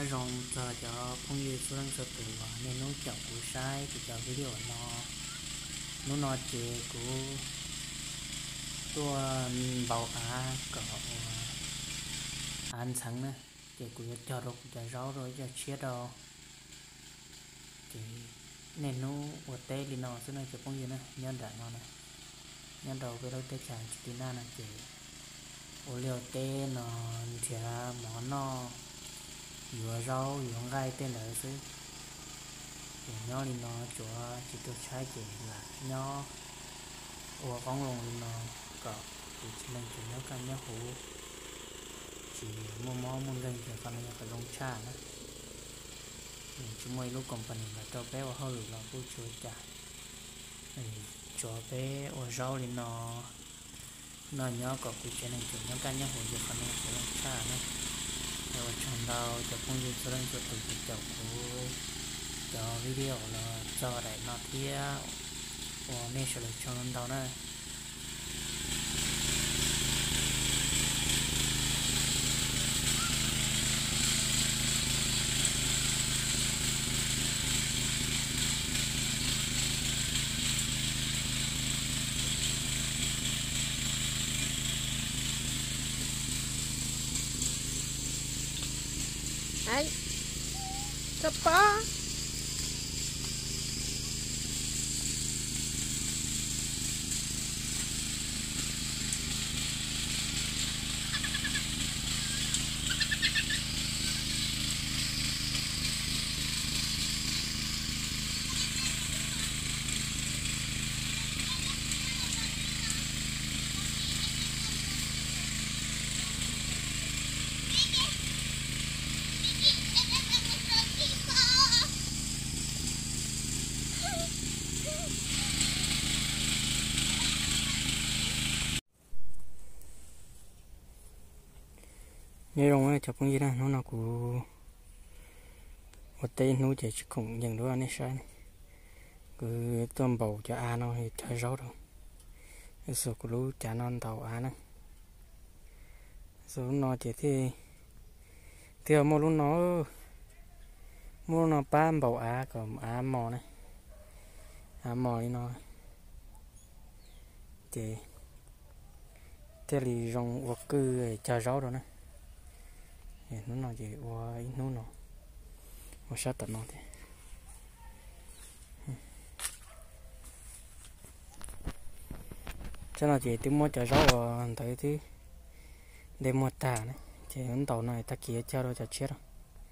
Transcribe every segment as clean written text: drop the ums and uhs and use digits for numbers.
nó rong giờ cho phong như số lần số từ nên nó chọn của sai thì cho video nó chế của tua bảo á cỡ ăn sáng nữa chế của cho rục cho rau rồi cho chia đâu thì nên nó ở tây thì nó sẽ nói cho phong như này nhân đại nó này nhân đầu với đôi tay chàng chỉ na là chế ô liều tê nó thì món nó vừa rau vừa gai tên là chứ thì nó thì nó chúa chỉ được trái chỉ là nó ô con lồng nó cọ thì chỉ nên chỉ nó cần nhớ hú chỉ mua gần thì còn là cái lông cha nữa chỉ mấy lúc còn phần là cho bé vào hơi là cô chúa trả thì cho bé ô rau thì nó nhớ có cái chuyện này chỉ nó cần nhớ hú thì còn là cái lông cha nữa rồi trong đầu cho công việc cho nên cho từ chậu cho video là cho đại nó thia và nên sẽ được cho nó đầu này ấy cấp bó nhớ rong á chụp cái gì đó nó của một tên nó chỉ cũng nhận được anh ấy sai cứ tôm bầu cho a nó thì thay rau rồi số của lú chả non tàu a nữa số nó chỉ thì mua luôn nó ba bầu a còn a mò này a mò đi nó thì thế thì rong vật cứ chờ rau rồi nè nó chỉ qua nó sát tận nó thì cho nó chỉ tiếng mua chờ rau thấy thứ để mua tà này chỉ ấn tàu này ta kia cho đâu cho chết đâu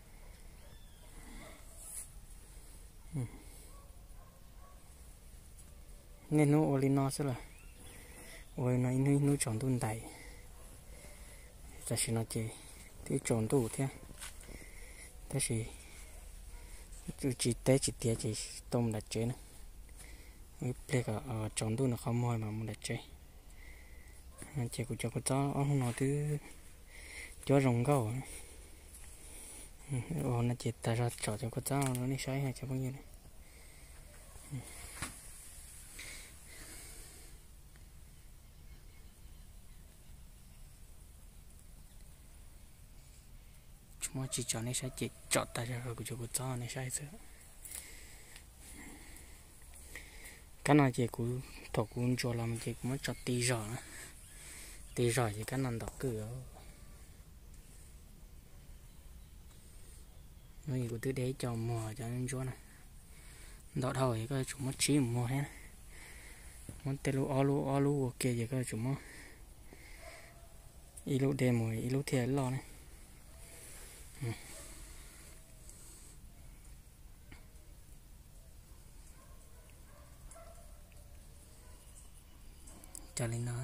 nên nó oli nó sẽ là ôi nó chọn tuần đầy ta chỉ nó chỉ thì chọn tủ thế ta chỉ té chỉ tia chỉ tôm đặt chế nữa mấy plek ở chọn tủ nó không mồi mà muốn đặt chế chỉ của cho có ông nó thứ cho rồng gấu nó chỉ ta ra chọn cho có nó đi sai hay cho bao nhiêu này mà chỉ chọn này sai chỉ chọn ta ra rồi của cho này sai chứ cái nào chỉ của thổ cũng cho làm chỉ cũng chọn tì rồi thì cái nào đọc cửa mấy của tứ đế cho mùa cho nên chỗ này đọt hồi cái chúng mất trí mùa hết muốn tê lu ok vậy cái chúng nó ilu đêm mùi ilu thiệt lo này cho lên nó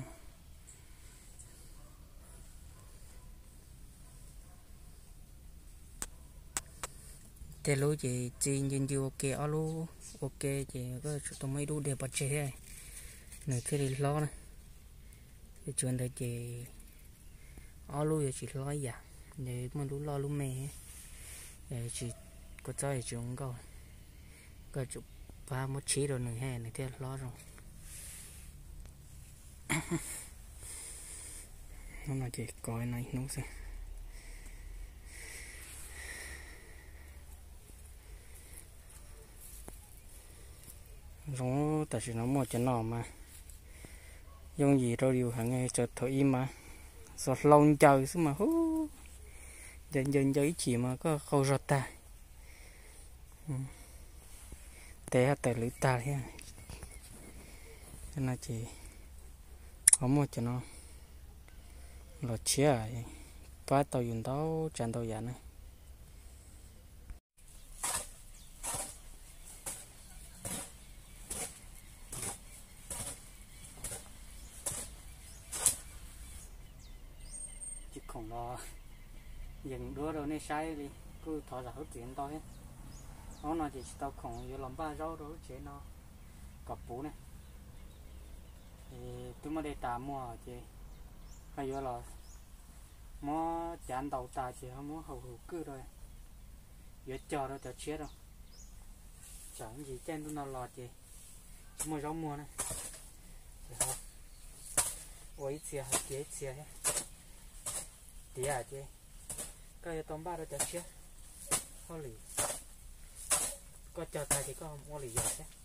thế lối chị nhìn chưa ok alo ok chị có tụi mấy đu để bật chế này thế thì lo này thì chuyện đấy chị alo giờ chị lo giả để mà đu lo luôn mẹ để chị có cho thì chúng có chụp ba một chí rồi này hè này thế lo rồi nó là chỉ coi này nó sẽ giống tại vì nó mua cho nó mà dùng gì đâu điều hàng ngày chợt thổi im mà giọt lông trời xuống mà hú dần dần giấy chỉ mà có khâu giọt ta té tại lưỡi ta thế cho nên chỉ có mua cho nó lọt chia phá tàu dùng tàu tràn tàu giả này chỉ còn lo dừng đua rồi nên sai đi cứ thọ ra hết tiền to hết nó chỉ tao còn vừa làm ba rau rồi chế nó cặp bú này thì tôi mới đi tạm mua chị hay vừa là mua chán đầu ta chỉ không muốn hầu hữu cứ rồi vừa chờ rồi chờ chết rồi chẳng gì trên tôi nào lọt chị mua rau mua này ôi xe hạt chế xe hết tí à chị cái tôm ba rồi chờ chết có lì có chờ ta thì có mua lì giọt đấy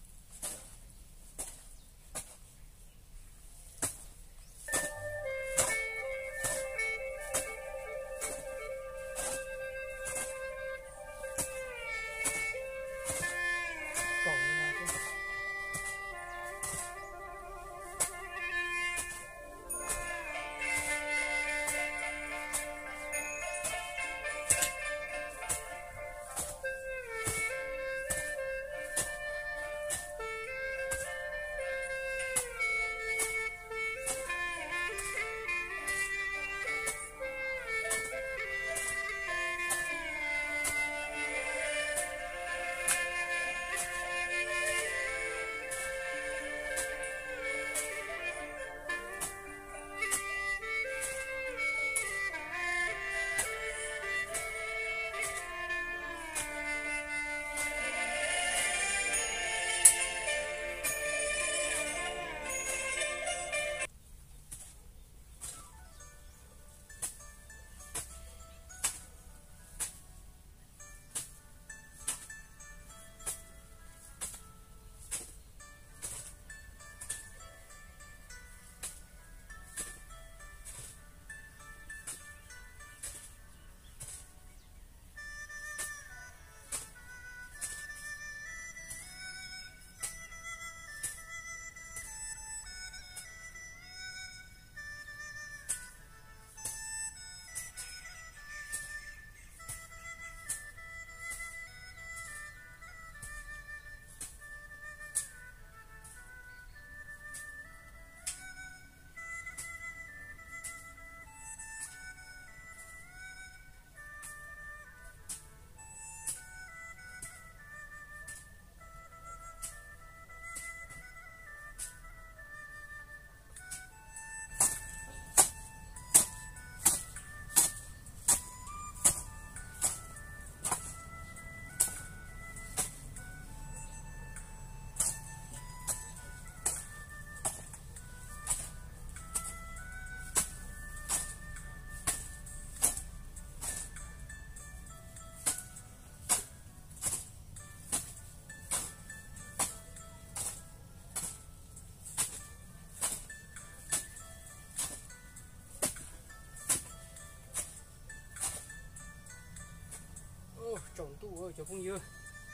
trồng tu ơi cho không dưa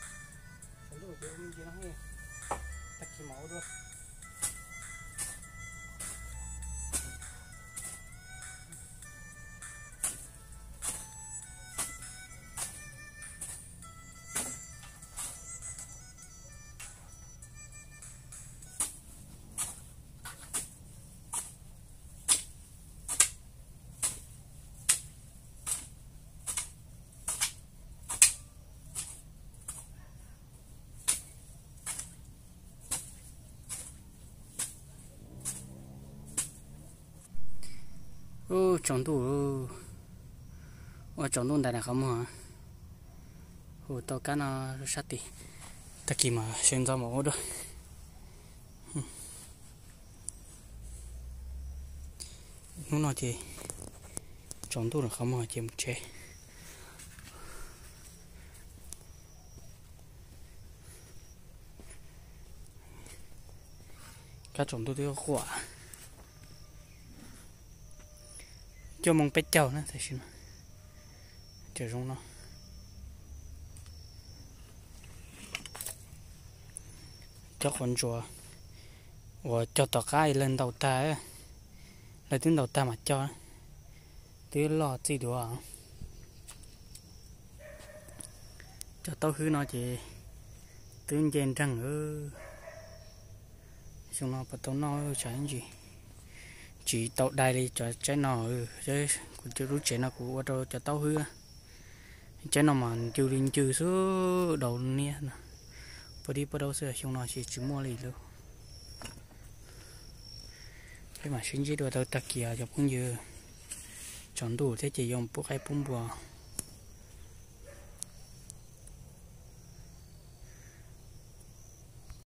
trồng tu cho không dưa nó hay tách cái máu rồi ô trồng tu ô trồng tu đại là không hả ô tao cá nó sát tì ta kì mà xem ra một đó nó nói gì trồng tu là không hả chỉ một chế các trồng tôi quả cho mong bé châu nữa thì xin chờ rong nó cho con chùa và cho tọt cái lên đầu ta ấy là tiếng đầu ta mà cho tiếng lo gì được à cho tao hư nó chỉ tiếng trên răng xong nó bắt tao nó trái gì chỉ tao đây đi cho trái nọ chứ còn chưa rút trái nó của tao cho tao hư trái nó mà kêu linh trừ số đầu nè bắt đi bắt đầu sẽ xong nó chỉ mua lì luôn cái mà sinh chỉ đồ tao tắc kia cho cũng như chọn đủ thế chỉ dùng bút hay bún bò